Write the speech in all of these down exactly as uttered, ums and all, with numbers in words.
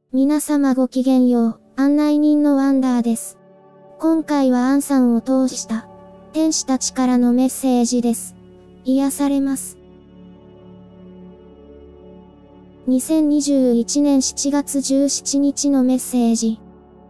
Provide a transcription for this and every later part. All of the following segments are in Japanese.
皆様ごきげんよう、案内人のワンダーです。今回はアンさんを通した天使たちからのメッセージです。癒されます。にせんにじゅういちねんしちがつじゅうしちにちのメッセージ。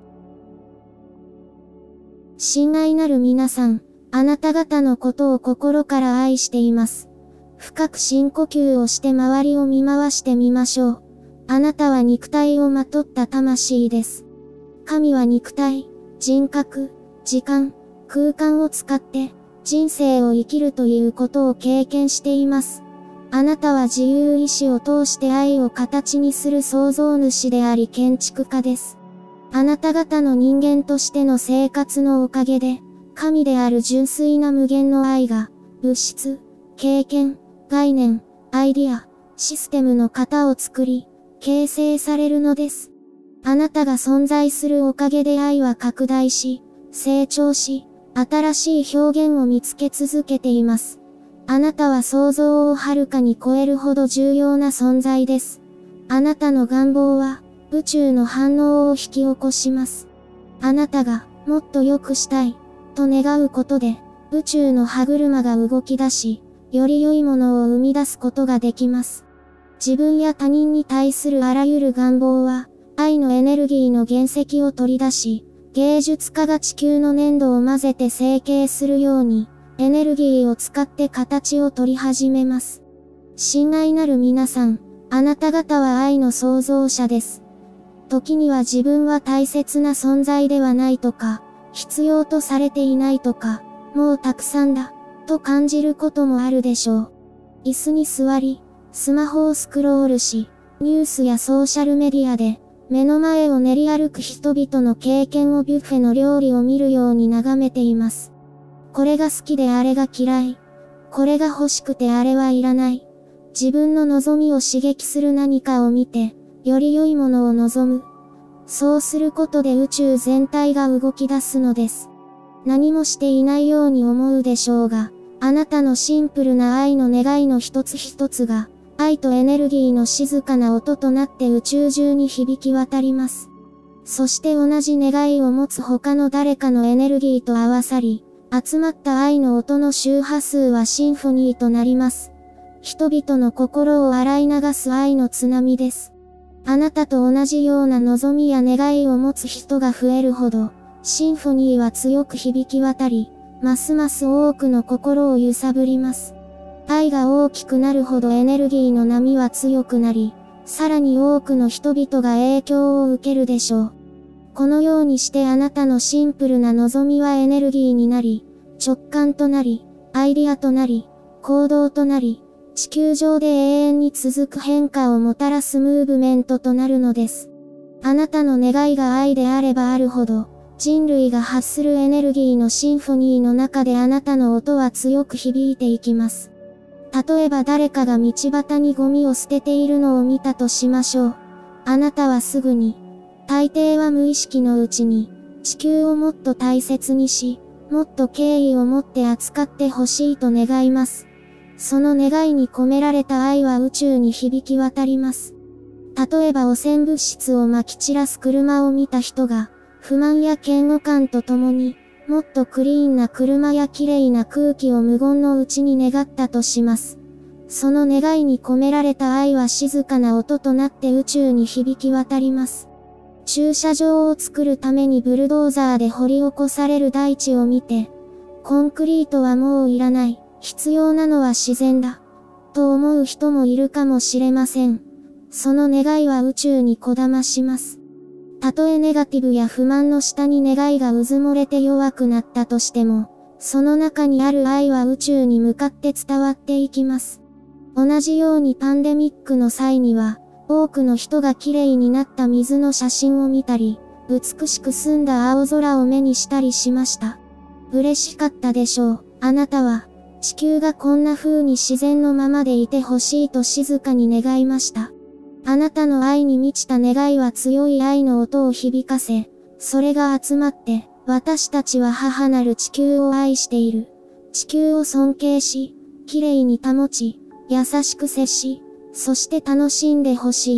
親愛なる皆さん、あなた方のことを心から愛しています。深く深呼吸をして周りを見回してみましょう。あなたは肉体をまとった魂です。神は肉体、人格、時間、空間を使って人生を生きるということを経験しています。あなたは自由意志を通して愛を形にする創造主であり建築家です。あなた方の人間としての生活のおかげで、神である純粋な無限の愛が、物質、経験、概念、アイディア、システムの型を作り、形成されるのです。あなたが存在するおかげで愛は拡大し、成長し、新しい表現を見つけ続けています。あなたは想像をはるかに超えるほど重要な存在です。あなたの願望は、宇宙の反応を引き起こします。あなたが、もっと良くしたい、と願うことで、宇宙の歯車が動き出し、より良いものを生み出すことができます。自分や他人に対するあらゆる願望は、愛のエネルギーの原石を取り出し、芸術家が地球の粘土を混ぜて成形するように、エネルギーを使って形を取り始めます。親愛なる皆さん、あなた方は愛の創造者です。時には自分は大切な存在ではないとか、必要とされていないとか、もうたくさんだ、と感じることもあるでしょう。椅子に座り、スマホをスクロールし、ニュースやソーシャルメディアで、目の前を練り歩く人々の経験をビュッフェの料理を見るように眺めています。これが好きであれが嫌い。これが欲しくてあれはいらない。自分の望みを刺激する何かを見て、より良いものを望む。そうすることで宇宙全体が動き出すのです。何もしていないように思うでしょうが、あなたのシンプルな愛の願いの一つ一つが、愛とエネルギーの静かな音となって宇宙中に響き渡ります。そして同じ願いを持つ他の誰かのエネルギーと合わさり、集まった愛の音の周波数はシンフォニーとなります。人々の心を洗い流す愛の津波です。あなたと同じような望みや願いを持つ人が増えるほど、シンフォニーは強く響き渡り、ますます多くの心を揺さぶります。愛が大きくなるほどエネルギーの波は強くなり、さらに多くの人々が影響を受けるでしょう。このようにしてあなたのシンプルな望みはエネルギーになり、直感となり、アイディアとなり、行動となり、地球上で永遠に続く変化をもたらすムーブメントとなるのです。あなたの願いが愛であればあるほど、人類が発するエネルギーのシンフォニーの中であなたの音は強く響いていきます。例えば誰かが道端にゴミを捨てているのを見たとしましょう。あなたはすぐに、大抵は無意識のうちに、地球をもっと大切にし、もっと敬意を持って扱ってほしいと願います。その願いに込められた愛は宇宙に響き渡ります。例えば汚染物質を撒き散らす車を見た人が、不満や嫌悪感とともに、もっとクリーンな車や綺麗な空気を無言のうちに願ったとします。その願いに込められた愛は静かな音となって宇宙に響き渡ります。駐車場を作るためにブルドーザーで掘り起こされる大地を見て、コンクリートはもういらない、必要なのは自然だ、と思う人もいるかもしれません。その願いは宇宙にこだまします。たとえネガティブや不満の下に願いがうず漏れて弱くなったとしても、その中にある愛は宇宙に向かって伝わっていきます。同じようにパンデミックの際には、多くの人が綺麗になった水の写真を見たり、美しく澄んだ青空を目にしたりしました。嬉しかったでしょう。あなたは、地球がこんな風に自然のままでいてほしいと静かに願いました。あなたの愛に満ちた願いは強い愛の音を響かせ、それが集まって、私たちは母なる地球を愛している。地球を尊敬し、綺麗に保ち、優しく接し、そして楽しんでほしい、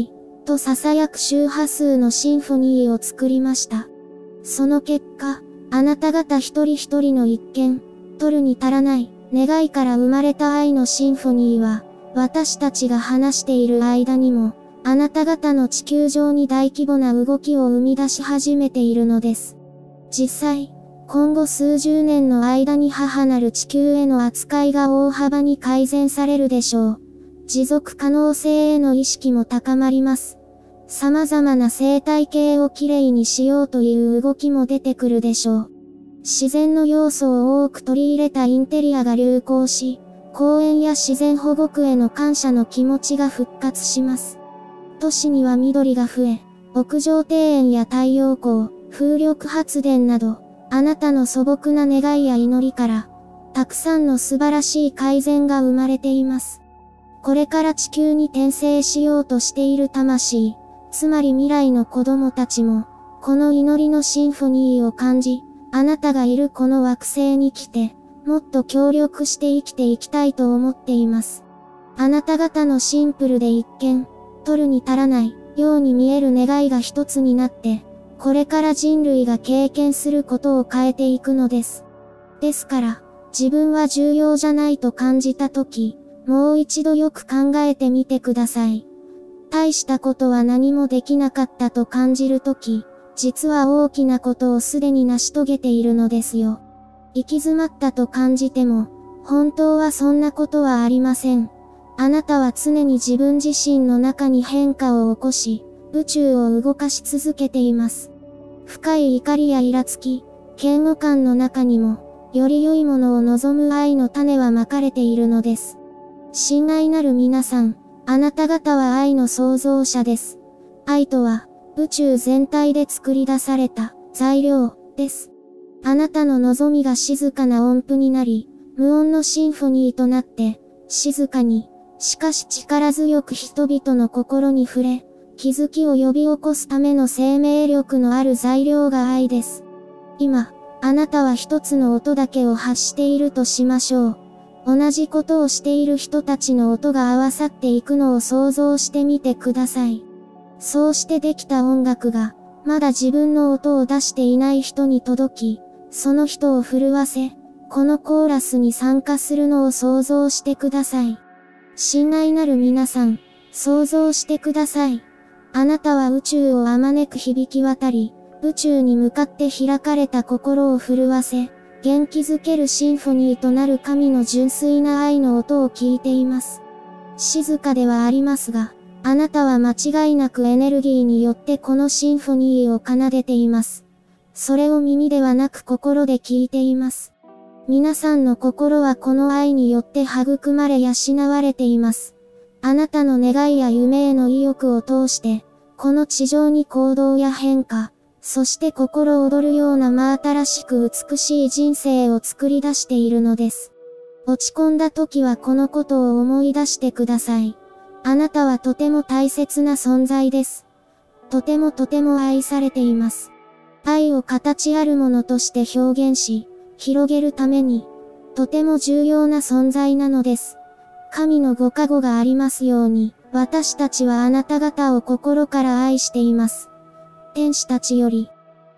と囁く周波数のシンフォニーを作りました。その結果、あなた方一人一人の一見、取るに足らない願いから生まれた愛のシンフォニーは、私たちが話している間にも、あなた方の地球上に大規模な動きを生み出し始めているのです。実際、今後数十年の間に母なる地球への扱いが大幅に改善されるでしょう。持続可能性への意識も高まります。様々な生態系をきれいにしようという動きも出てくるでしょう。自然の要素を多く取り入れたインテリアが流行し、公園や自然保護区への感謝の気持ちが復活します。都市には緑が増え、屋上庭園や太陽光、風力発電など、あなたの素朴な願いや祈りから、たくさんの素晴らしい改善が生まれています。これから地球に転生しようとしている魂、つまり未来の子供たちも、この祈りのシンフォニーを感じ、あなたがいるこの惑星に来て、もっと協力して生きていきたいと思っています。あなた方のシンプルで一見、取るに足らないように見える願いが一つになって、これから人類が経験することを変えていくのです。ですから、自分は重要じゃないと感じたとき、もう一度よく考えてみてください。大したことは何もできなかったと感じるとき、実は大きなことをすでに成し遂げているのですよ。行き詰まったと感じても、本当はそんなことはありません。あなたは常に自分自身の中に変化を起こし、宇宙を動かし続けています。深い怒りやイラつき、嫌悪感の中にも、より良いものを望む愛の種はまかれているのです。親愛なる皆さん、あなた方は愛の創造者です。愛とは、宇宙全体で作り出された材料です。あなたの望みが静かな音符になり、無音のシンフォニーとなって、静かに、しかし力強く人々の心に触れ、気づきを呼び起こすための生命力のある材料が愛です。今、あなたは一つの音だけを発しているとしましょう。同じことをしている人たちの音が合わさっていくのを想像してみてください。そうしてできた音楽が、まだ自分の音を出していない人に届き、その人を震わせ、このコーラスに参加するのを想像してください。親愛なる皆さん、想像してください。あなたは宇宙をあまねく響き渡り、宇宙に向かって開かれた心を震わせ、元気づけるシンフォニーとなる神の純粋な愛の音を聞いています。静かではありますが、あなたは間違いなくエネルギーによってこのシンフォニーを奏でています。それを耳ではなく心で聞いています。皆さんの心はこの愛によって育まれ養われています。あなたの願いや夢への意欲を通して、この地上に行動や変化、そして心躍るような真新しく美しい人生を作り出しているのです。落ち込んだ時はこのことを思い出してください。あなたはとても大切な存在です。とてもとても愛されています。愛を形あるものとして表現し、広げるために、とても重要な存在なのです。神のご加護がありますように、私たちはあなた方を心から愛しています。天使たちより。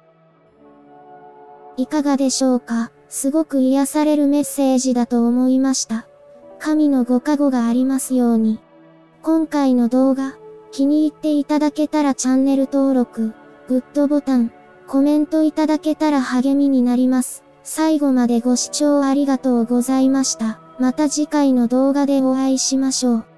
いかがでしょうか？すごく癒されるメッセージだと思いました。神のご加護がありますように。今回の動画、気に入っていただけたらチャンネル登録、グッドボタン、コメントいただけたら励みになります。最後までご視聴ありがとうございました。また次回の動画でお会いしましょう。